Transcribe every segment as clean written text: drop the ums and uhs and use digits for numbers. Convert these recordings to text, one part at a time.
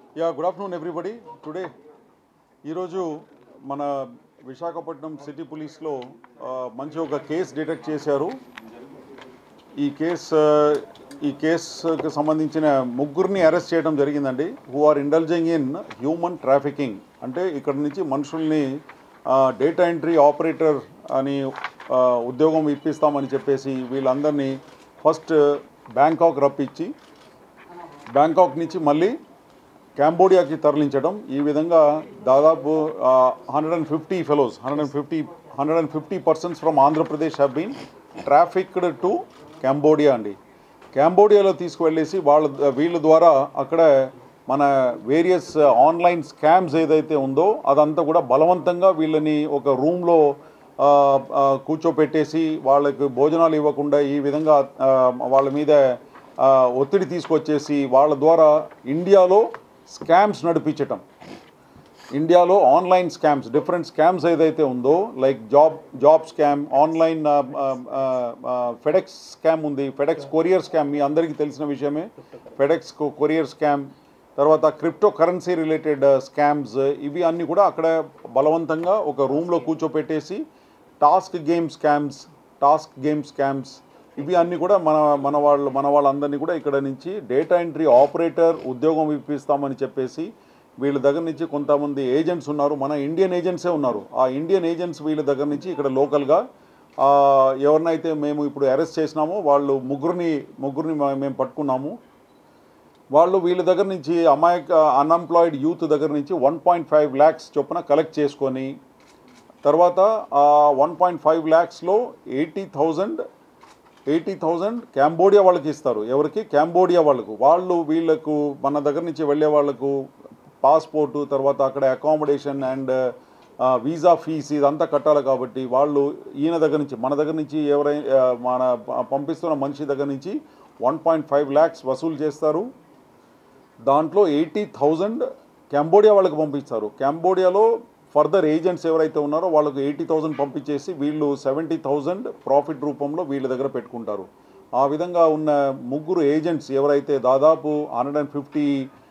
Yeah, good afternoon, everybody. Today, ఈరోజు మన Visakhapatnam city పోలీస్లో మంచి ఒక కేసు డిటెక్ట్ చేశారు. ఈ కేసుకి సంబంధించిన ముగ్గురిని అరెస్ట్ చేయడం జరిగిందండి. Who are indulging in human trafficking. అంటే ఇక్కడ నుంచి మనుషుల్ని డేటా ఎంట్రీ ఆపరేటర్ అని ఉద్యోగం ఇప్పిస్తామని చెప్పేసి వీళ్ళందరినీ ఫస్ట్ బ్యాంకాక్ రప్పించి బ్యాంకాక్ నుంచి మళ్ళీ కాంబోడియాకి తరలించడం. ఈ విధంగా దాదాపు 150 fellows 150 persons from Andhra Pradesh have been trafficked to Cambodia అండి. కాంబోడియాలో తీసుకువెళ్ళేసి వీళ్ళ ద్వారా అక్కడ మన వేరియస్ ఆన్లైన్ స్కామ్స్ ఏదైతే ఉందో అదంతా కూడా బలవంతంగా వీళ్ళని ఒక రూమ్లో కూర్చోపెట్టేసి వాళ్ళకి భోజనాలు ఇవ్వకుండా ఈ విధంగా వాళ్ళ మీద ఒత్తిడి తీసుకొచ్చేసి వాళ్ళ ద్వారా ఇండియాలో స్కామ్స్ నడిపించటం. ఇండియాలో ఆన్లైన్ స్కామ్స్, డిఫరెంట్ స్కామ్స్ ఏదైతే ఉందో like job scam, online FedEx scam ఉంది, ఫెడెక్స్ కొరియర్ స్కామ్ మీ అందరికీ తెలిసిన విషయమే. ఫెడెక్స్ కొరియర్ స్కామ్, తర్వాత క్రిప్టో కరెన్సీ రిలేటెడ్ స్కామ్స్, ఇవి అన్నీ కూడా అక్కడ బలవంతంగా ఒక రూమ్లో కూర్చోపెట్టేసి టాస్క్ గేమ్ స్కామ్స్ ఇవి అన్నీ కూడా మన వాళ్ళందరినీ కూడా ఇక్కడ నుంచి డేటా ఎంట్రీ ఆపరేటర్ ఉద్యోగం ఇప్పిస్తామని చెప్పేసి వీళ్ళ దగ్గర నుంచి కొంతమంది ఏజెంట్స్ ఉన్నారు, మన ఇండియన్ ఏజెంట్సే ఉన్నారు. ఆ ఇండియన్ ఏజెంట్స్ వీళ్ళ దగ్గర నుంచి ఇక్కడ లోకల్గా ఎవరినైతే మేము ఇప్పుడు అరెస్ట్ చేసినామో వాళ్ళు ముగ్గురిని మేము పట్టుకున్నాము. వాళ్ళు వీళ్ళ దగ్గర నుంచి అన్ఎంప్లాయిడ్ యూత్ దగ్గర నుంచి 1.5 lakhs చొప్పున కలెక్ట్ చేసుకొని తర్వాత 1.5 lakhsలో 80,000 కాంబోడియా వాళ్ళకి ఇస్తారు. ఎవరికి? కాంబోడియా వాళ్ళకు. వీళ్ళకు మన దగ్గర నుంచి వెళ్ళే వాళ్ళకు పాస్పోర్టు, తర్వాత అక్కడ అకామిడేషన్ అండ్ వీసా ఫీస్ ఇదంతా కట్టాలి. కాబట్టి వాళ్ళు మన దగ్గర నుంచి మన పంపిస్తున్న మనిషి దగ్గర నుంచి 1.5 lakhs వసూలు చేస్తారు. దాంట్లో 80,000 కాంబోడియా వాళ్ళకి పంపిస్తారు. కాంబోడియాలో ఫర్దర్ ఏజెంట్స్ ఎవరైతే ఉన్నారో వాళ్ళకు 80,000 పంపించేసి వీళ్ళు 70,000 ప్రాఫిట్ రూపంలో వీళ్ళ దగ్గర పెట్టుకుంటారు. ఆ విధంగా ఉన్న ముగ్గురు ఏజెంట్స్ ఎవరైతే దాదాపు 150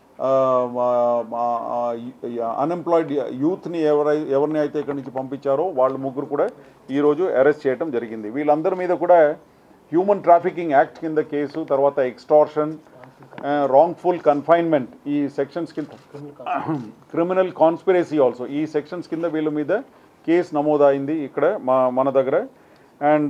అన్ఎంప్లాయిడ్ యూత్ని ఎవరిని అయితే ఇక్కడి నుంచి పంపించారో వాళ్ళు ముగ్గురు కూడా ఈరోజు అరెస్ట్ చేయడం జరిగింది. వీళ్ళందరి మీద కూడా హ్యూమన్ ట్రాఫికింగ్ యాక్ట్ కింద కేసు, తర్వాత ఎక్స్టార్షన్, రాంగ్ఫుల్ కన్ఫైన్మెంట్ ఈ సెక్షన్స్ కింద, క్రిమినల్ కాన్స్పిరసీ ఆల్సో ఈ సెక్షన్స్ కింద వీళ్ళ మీద కేసు నమోదైంది ఇక్కడ మన దగ్గర. అండ్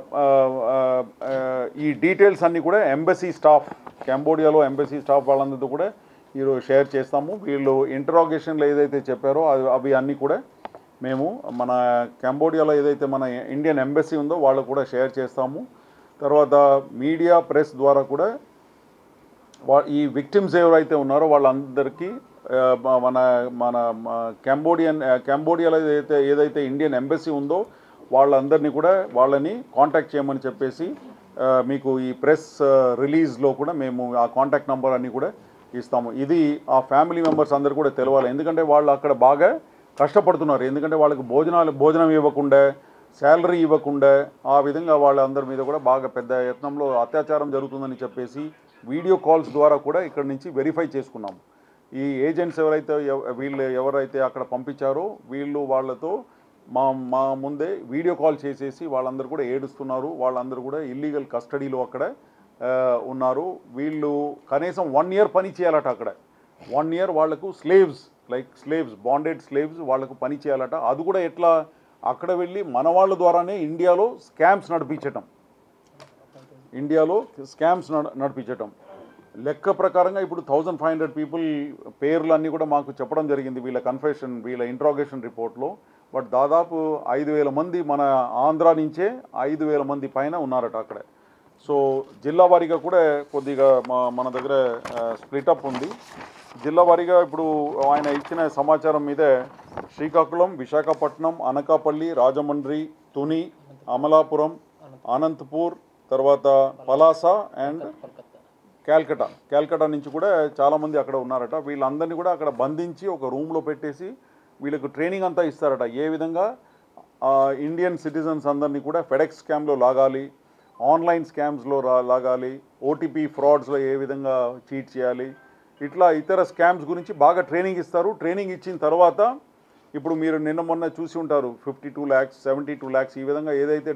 ఈ డీటెయిల్స్ అన్నీ కూడా ఎంబసీ స్టాఫ్, కాంబోడియాలో ఎంబసీ స్టాఫ్ వాళ్ళందరితో కూడా ఈరోజు షేర్ చేస్తాము. వీళ్ళు ఇంటరాగేషన్లో ఏదైతే చెప్పారో అవి అన్నీ కూడా మేము మన కాంబోడియాలో ఏదైతే మన ఇండియన్ ఎంబసీ ఉందో వాళ్ళకు కూడా షేర్ చేస్తాము. తర్వాత మీడియా, ప్రెస్ ద్వారా కూడా ఈ విక్టిమ్స్ ఎవరైతే ఉన్నారో వాళ్ళందరికీ మన కాంబోడియాలో ఏదైతే ఇండియన్ ఎంబసీ ఉందో వాళ్ళందరినీ కూడా వాళ్ళని కాంటాక్ట్ చేయమని చెప్పేసి మీకు ఈ ప్రెస్ రిలీజ్లో కూడా మేము ఆ కాంటాక్ట్ నెంబర్ అన్నీ కూడా ఇస్తాము. ఇది ఆ ఫ్యామిలీ మెంబర్స్ అందరు కూడా తెలవాలి. ఎందుకంటే వాళ్ళు అక్కడ బాగా కష్టపడుతున్నారు. ఎందుకంటే వాళ్ళకి భోజనం ఇవ్వకుండా, శాలరీ ఇవ్వకుండా, ఆ విధంగా వాళ్ళందరి మీద కూడా బాగా పెద్ద యత్నంలో అత్యాచారం జరుగుతుందని చెప్పేసి వీడియో కాల్స్ ద్వారా కూడా ఇక్కడ నుంచి వెరిఫై చేసుకున్నాము. ఈ ఏజెంట్స్ ఎవరైతే అక్కడ పంపించారో వాళ్ళతో మా ముందే వీడియో కాల్ చేసేసి వాళ్ళందరూ కూడా ఏడుస్తున్నారు. వాళ్ళందరూ కూడా ఇల్లీగల్ కస్టడీలో అక్కడ ఉన్నారు. వీళ్ళు కనీసం 1 year పని చేయాలట అక్కడ. 1 year వాళ్లకు స్లేవ్స్ బాండెడ్ స్లేవ్స్ వాళ్లకు పని చేయాలట. అది కూడా ఎట్లా? అక్కడ వెళ్ళి మన వాళ్ళ ద్వారానే ఇండియాలో స్కామ్స్ నడిపించటం. లెక్క ప్రకారంగా ఇప్పుడు 1,500 పీపుల్ పేర్లు అన్నీ కూడా మాకు చెప్పడం జరిగింది వీళ్ళ ఇంట్రాగేషన్ రిపోర్ట్లో. బట్ దాదాపు 5,000 మంది మన ఆంధ్ర నుంచే 5,000 మంది పైన ఉన్నారట అక్కడ. సో జిల్లా వారీగా కూడా కొద్దిగా మన దగ్గర స్ప్లిటప్ ఉంది. జిల్లా వారీగా ఇప్పుడు ఆయన ఇచ్చిన సమాచారం మీద శ్రీకాకుళం, విశాఖపట్నం, అనకాపల్లి, రాజమండ్రి, తుని, అమలాపురం, అనంతపూర్, తర్వాత పలాస అండ్ క్యాల్కటా నుంచి కూడా చాలామంది అక్కడ ఉన్నారట. వీళ్ళందరినీ కూడా అక్కడ బంధించి ఒక రూమ్లో పెట్టేసి వీళ్ళకు ట్రైనింగ్ అంతా ఇస్తారట. ఏ విధంగా ఇండియన్ సిటిజన్స్ అందరినీ కూడా ఫెడెక్స్ స్కామ్లో లాగాలి, ఆన్లైన్ స్కామ్స్లో లాగాలి, ఓటీపీ ఫ్రాడ్స్లో ఏ విధంగా చీట్ చేయాలి, ఇట్లా ఇతర స్కామ్స్ గురించి బాగా ట్రైనింగ్ ఇస్తారు. ట్రైనింగ్ ఇచ్చిన తర్వాత ఇప్పుడు మీరు నిన్న మొన్న చూసి ఉంటారు 52 lakhs 72 lakhs ఈ విధంగా ఏదైతే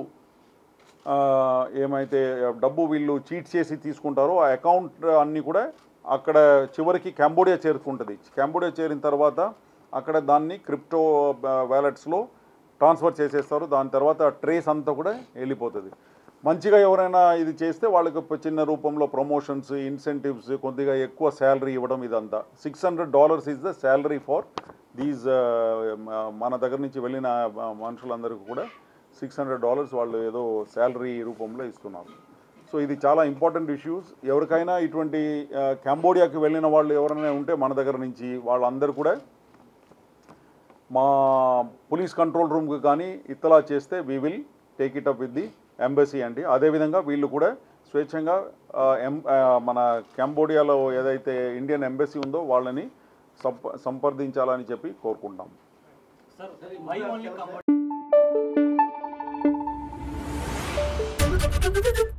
డబ్బు వీళ్ళు చీట్ చేసి తీసుకుంటారో ఆ అకౌంట్ అన్నీ కూడా అక్కడ చివరికి కంబోడియా చేరుకుంటుంది. కంబోడియా చేరిన తర్వాత అక్కడ దాన్ని క్రిప్టో వ్యాలెట్స్లో ట్రాన్స్ఫర్ చేసేస్తారు. దాని తర్వాత ట్రేస్ అంతా కూడా వెళ్ళిపోతుంది. మంచిగా ఎవరైనా ఇది చేస్తే వాళ్ళకి చిన్న రూపంలో ప్రమోషన్స్, ఇన్సెంటివ్స్, కొద్దిగా ఎక్కువ శాలరీ ఇవ్వడం, ఇదంతా. $600 is the salary for these మన దగ్గర నుంచి వెళ్ళిన మనుషులందరికీ కూడా $600 వాళ్ళు ఏదో శాలరీ రూపంలో ఇస్తున్నారు. సో ఇది చాలా ఇంపార్టెంట్ ఇష్యూస్. ఎవరికైనా ఇటువంటి కంబోడియాకి వెళ్ళిన వాళ్ళు ఎవరైనా ఉంటే మన దగ్గర నుంచి వాళ్ళందరూ కూడా మా పోలీస్ కంట్రోల్ రూమ్కి కానీ ఇత్తలా చేస్తే we will take it up with the embassy అండి. అదేవిధంగా వీళ్ళు కూడా స్వేచ్ఛంగా మన కంబోడియాలో ఏదైతే ఇండియన్ ఎంబసీ ఉందో వాళ్ళని సంప్రదించాలని చెప్పి కోరుకుంటాం.